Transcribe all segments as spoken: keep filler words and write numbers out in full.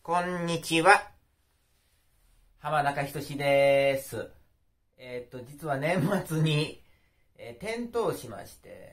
こんにちは。浜中仁です。えっ、と、実は年末に、えー、転倒しまして、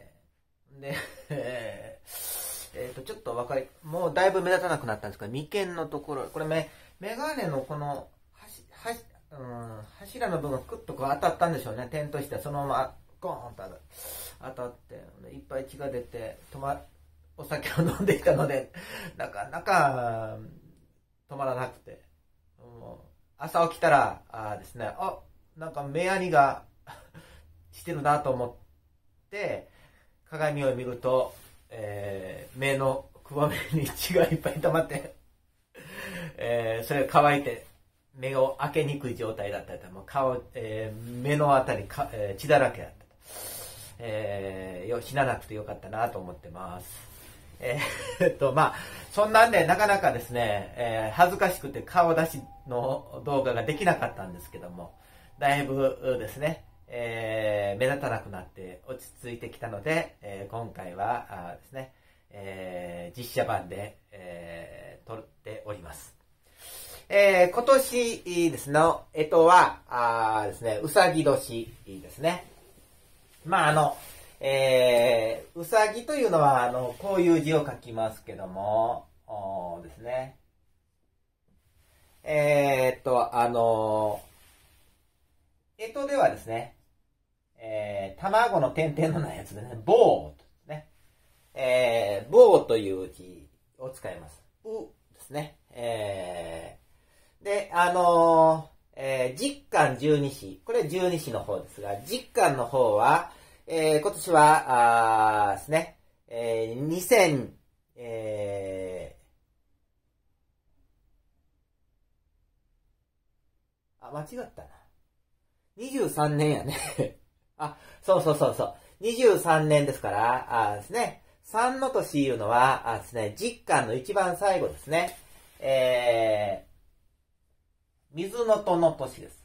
で、えっ、と、ちょっとわかり、もうだいぶ目立たなくなったんですが、眉間のところ、これメ、メガネのこの、はし、はし、うん、柱の部分がクッとこう当たったんでしょうね。転倒して、そのまま、ゴーンと当たって、いっぱい血が出て、止ま、お酒を飲んでいたので、なかなか、止まらなくて、もう朝起きたら、あですね、あ、なんか目やにがしてるなと思って、鏡を見ると、えー、目のくぼみに血がいっぱい溜まって、えー、それが乾いて、目を開けにくい状態だったりと、もう顔、えー、目のあたりか、えー、血だらけだった。えー、よ、死ななくてよかったなと思ってます。えー、っと、まあ、そんなんでなかなかですね、えー、恥ずかしくて顔出しの動画ができなかったんですけども、だいぶですね、えー、目立たなくなって落ち着いてきたので、えー、今回はあですね、えー、実写版で、えー、撮っております。えー、今年ですの、えっとは、あですね、うさぎ年ですね。まあ、あの、えー、うさぎというのは、あの、こういう字を書きますけども、おですね。えー、っと、あの、えとではですね、えー、卵の点々のないやつでね、棒ですね。えー、棒という字を使います。うですね。えー、で、あのー、えー、実感十二支。これ十二支の方ですが、実感の方は、えー、今年は、あですね、えー、にせん、えー、あ、間違ったな。にじゅうさんねんやね。あ、そうそうそうそう。にじゅうさんねんですから、あですね、さんの年いうのは、あですね、実感の一番最後ですね。えー、水の戸の年です。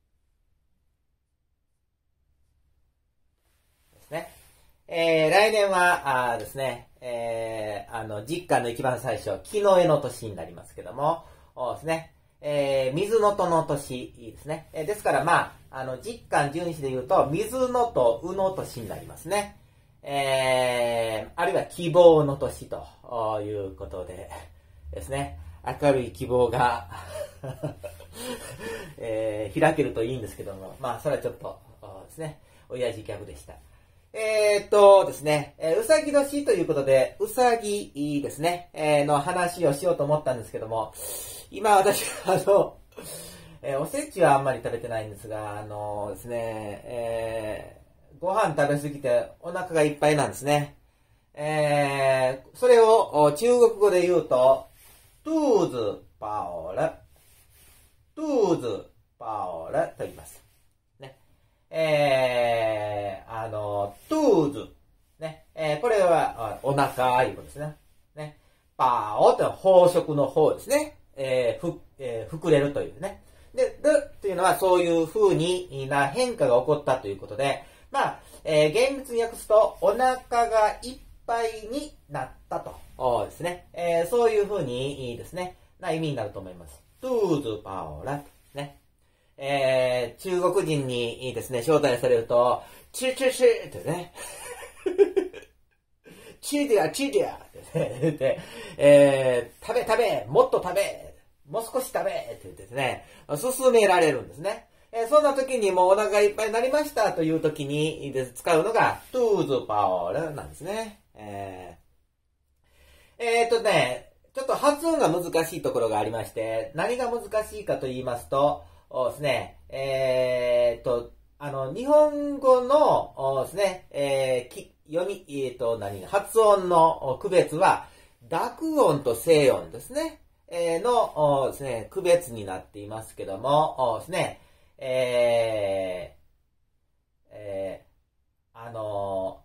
ですね。えー、来年は、あですね、えー、あの、実感の一番最初、木の絵の年になりますけども、おですね、えー、水の戸の年ですね。えー、ですから、まあ、あの、実感十二支で言うと、水のとうの年になりますね。えー、あるいは希望の年ということでですね、明るい希望が、えー、開けるといいんですけども、まあ、それはちょっとですね、親父ギャグでした。えーっとですね、えー、うさぎ年ということで、うさぎですね、えー、の話をしようと思ったんですけども、今私はあの、えー、おせちはあんまり食べてないんですが、あのですね、えー、ご飯食べ過ぎてお腹がいっぱいなんですね。えー、それを中国語で言うと、肚子饱了、肚子飽了と言います。えー、あの、肚子、ね、えー、これはお腹いうことですね。ね、パーオって飽食の方ですね。えー、ふ、えー、膨れるというね。で、ルっていうのはそういう風にな変化が起こったということで、まあ、えー、厳密に訳すと、お腹がいっぱいになったとですね。えー、そういう風にですね、な意味になると思います。肚子パオラね。えー、中国人にですね、招待されると、チュチュチュってね、チュディア、チュディアって言って、えー、食べ食べ、もっと食べ、もう少し食べって言ってですね、勧められるんですね。えー、そんな時にもうお腹いっぱいになりましたという時に使うのが、トゥーズパオルなんですね。えー、えー、っとね、ちょっと発音が難しいところがありまして、何が難しいかと言いますと、ですね、えー、っと、あの、日本語のですね、えー、き読み、えー、っと、何、発音の区別は、濁音と静音ですね、えー、のですね、区別になっていますけども、ですね、えー、えー、あの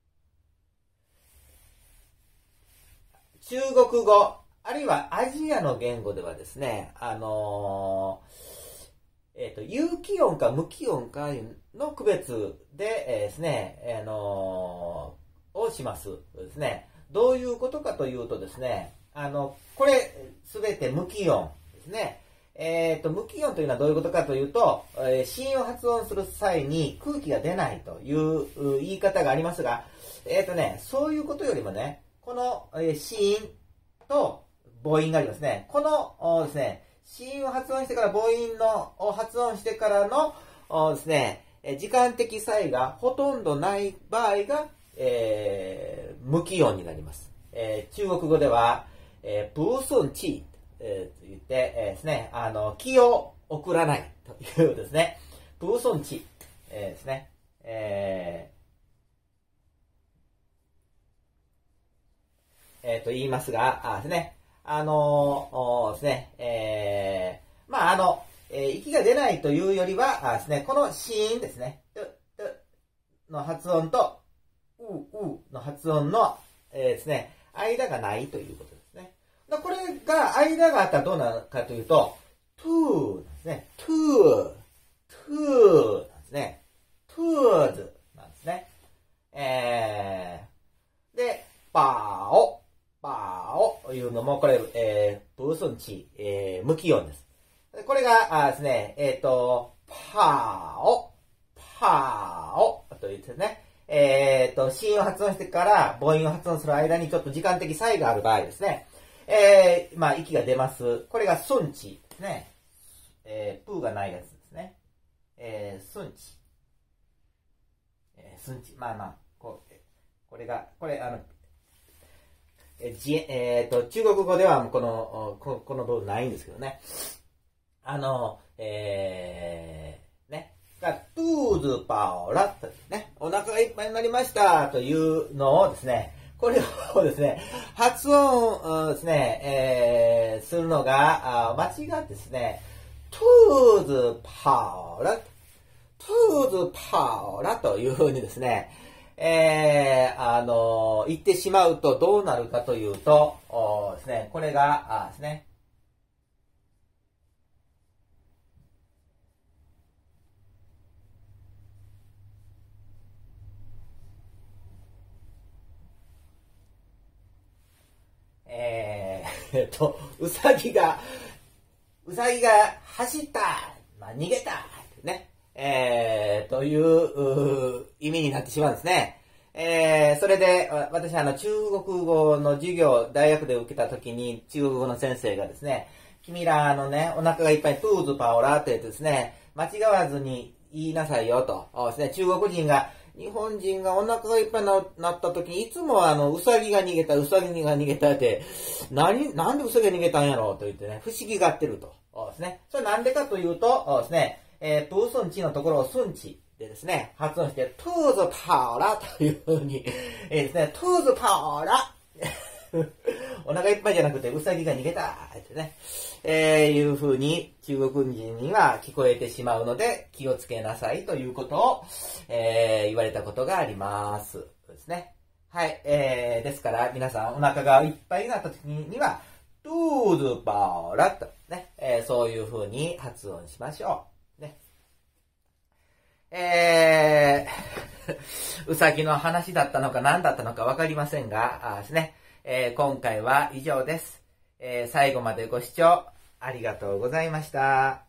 ー、中国語、あるいはアジアの言語ではですね、あのー、えっと、有機音か無機音かの区別で、えー、ですね、あのー、をしますですね。どういうことかというとですね、あの、これ、すべべて無気音ですね。えっと、無気音というのはどういうことかというと、えー、子音を発音する際に空気が出ないという言い方がありますが、えっとね、そういうことよりもね、この、えー、子音と母音がありますね。このですね、子音を発音してから母音のを発音してからのですね、時間的差異がほとんどない場合が、えー、無気音になります。えー、中国語では、えー、不順気、えー、と言って、えー、ですね、あの、気を送らないというですね、不順気、えー、ですね、えー、えー、と言いますが、あですね、あのー、ですね、えー、まあ、あの、えー、息が出ないというよりは、あですね、この子音ですね、の発音と、う、うの発音の、えー、ですね、間がないということですね。これが、間があったらどうなるかというと、to なんですね。to, to なんですね。to's なんですね。えー、で、ばお、ばおというのも、これ、えー、不順気、えー、無気音です。これが、あですね、えっ、ー、と、パーオ、パーオというですね、えっ、ー、と、子音を発音してから母音を発音する間にちょっと時間的差異がある場合ですね。えー、まあ、息が出ます。これが順気ですね。えー、プーがないやつですね。えー、順気。えー、順気。まあまあ、こう、これが、これ、あの、えー、じえっ、ー、と、中国語ではこの、ここの部分ないんですけどね。あの、えー、ね。が、トゥーズパオラとね、お腹がいっぱいになりましたというのをですね、これをですね、発音ですね、えー、するのが間違ってですね、トゥーズパオラ、トゥーズパオラというふうにですね、えー、あの、言ってしまうとどうなるかというと、ですね、これが、あですね、えー、えっと、うさぎが、うさぎが走った、まあ、逃げた、ね、えー、という、う意味になってしまうんですね。えー、それで、私はあの、中国語の授業、大学で受けたときに、中国語の先生がですね、君らのね、お腹がいっぱい、トゥーズパオラって言ってですね、間違わずに言いなさいよと、ですね、中国人が、日本人がお腹がいっぱいになった時に、いつもあの、うさぎが逃げた、うさぎが逃げたって、何、なんでうさぎが逃げたんやろうと言ってね、不思議がってると。ですね。それなんでかというと、ですね、えー、プースンチのところをスンチでですね、発音して、トゥーズパオラというふうに、えー、ですね、トゥーズパオラお腹いっぱいじゃなくて、うさぎが逃げたってね、えー、いうふうに中国人には聞こえてしまうので、気をつけなさいということを、えー、言われたことがあります。ですね。はい、えー、ですから皆さんお腹がいっぱいになった時には、トゥーズパオラとね、えー、そういうふうに発音しましょう。ね。えー、うさぎの話だったのか何だったのかわかりませんが、あですね、えー、今回は以上です。えー、最後までご視聴ありがとうございました。